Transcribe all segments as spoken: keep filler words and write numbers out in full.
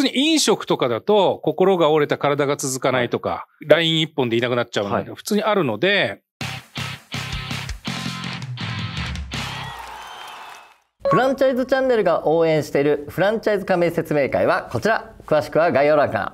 通に飲食とかだと心が折れた体が続かないとか、ライン 一本でいなくなっちゃうので、普通にあるので。 フランチャイズチャンネルが応援しているフランチャイズ加盟説明会はこちら。詳しくは概要欄から。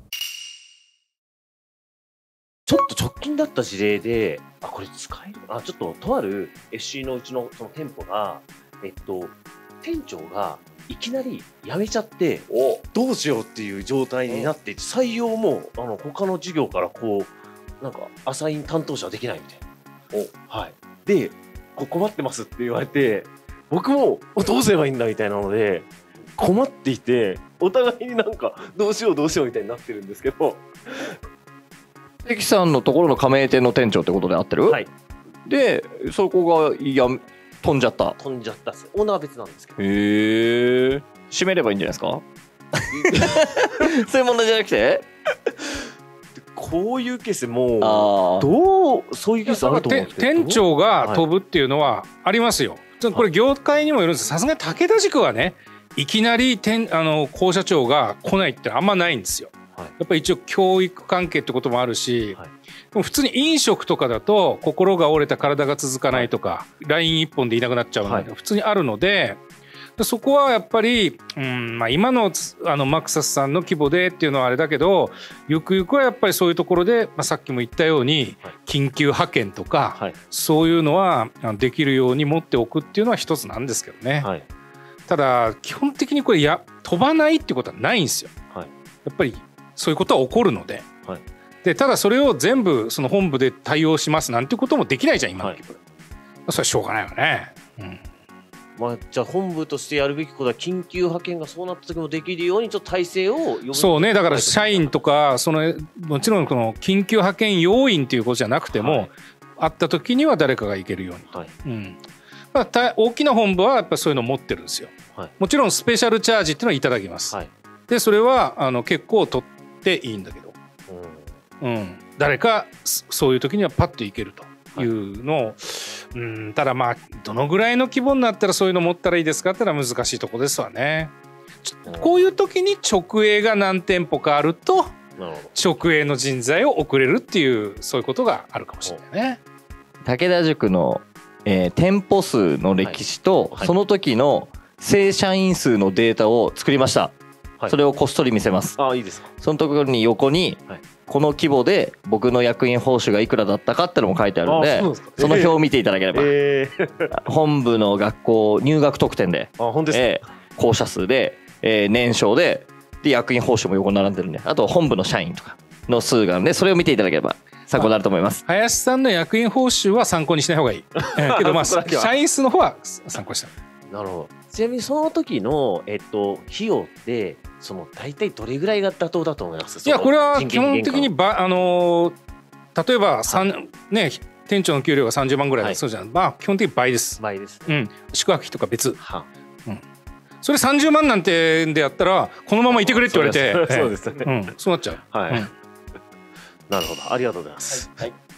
ちょっと直近だった事例で、あ、これ使えるあ、ちょっととある エフシー のうちのその店舗が、えっと、店長がいきなり辞めちゃって、おどうしようっていう状態になっていて、採用もあの他の事業からこう、なんかアサイン担当者はできないみたいな。おはい。で、こう困ってますって言われて、僕もどうすればいいんだみたいなので、困っていて、お互いになんかどうしようどうしようみたいになってるんですけど、 関さんのところの加盟店の店長ってことで合ってる？はい。で、そこがや飛んじゃった。 飛んじゃったっす。オーナーは別なんですけど。 へえ。閉めればいいんじゃないですか？そういう問題じゃなくて？ こういうケースもどうそういうケースあると思うんですけど、 店長が飛ぶっていうのはありますよ。これ業界にもよるんです。さすがに武田塾はね、いきなり店あの校舎長が来ないってあんまないんですよ。やっぱり一応教育関係ってこともあるし、はい、でも普通に飲食とかだと心が折れた体が続かないとか、はい、ライン 一本でいなくなっちゃうので、はい、普通にあるので、そこはやっぱり、うんまあ、今のあのマクサスさんの規模でっていうのはあれだけど、ゆくゆくはやっぱりそういうところで、まあ、さっきも言ったように緊急派遣とか、はい、そういうのはできるように持っておくっていうのは一つなんですけどね、はい、ただ基本的にこれや飛ばないっていうことはないんですよ、はい、やっぱりそういうことは起こるので、はい、でただそれを全部その本部で対応しますなんてこともできないじゃん今の規模で、はい、それはしょうがないわね、うんまあ、じゃあ本部としてやるべきことは緊急派遣がそうなった時もできるようにちょっと体制をそうね、だから社員とかそのもちろんこの緊急派遣要員ということじゃなくても、はい、あった時には誰かが行けるように、はいうんまあ、大きな本部はやっぱそういうのを持ってるんですよ、はい、もちろんスペシャルチャージっていうのはいただきます、はい、でそれはあの結構取っていいんだけど、うんうん、誰かそういう時にはパッと行けるというのを、はいうん、ただまあどのぐらいの規模になったらそういうの持ったらいいですかってのは難しいとこですわね。こういう時に直営が何店舗かあると直営の人材を送れるっていうそういうことがあるかもしれないね。 武田塾の、えー、店舗数の歴史と、はいはい、その時の正社員数のデータを作りました、はい、それをこっそり見せます。 あ、いいですか。 そのところに横に、はいこの規模で僕の役員報酬がいくらだったかってのも書いてあるので、 そ, その表を見ていただければ、えー、本部の学校入学特典で、あ本当ですか、えー、校舎数で、えー、年商で、で役員報酬も横に並んでるんで、あと本部の社員とかの数があるんで、それを見ていただければ参考になると思います。 林さんの役員報酬は参考にしない方がいいけど、まあ社員数の方は参考にした。 なるほど。ちなみにその時の、えっと、費用ってその大体どれぐらいが妥当だと思います？ いやこれは基本的にばあの例えばさん、はい、ね店長の給料がさんじゅうまんぐらいだそうじゃん、はい、まあ基本的に倍です。 倍です、ねうん、宿泊費とか別、はうん、それさんじゅうまんなんてでやったらこのままいてくれって言われて、 そうですね、 うん、そうなっちゃう。 はい、 うん、 なるほど、ありがとうございます。 はいはい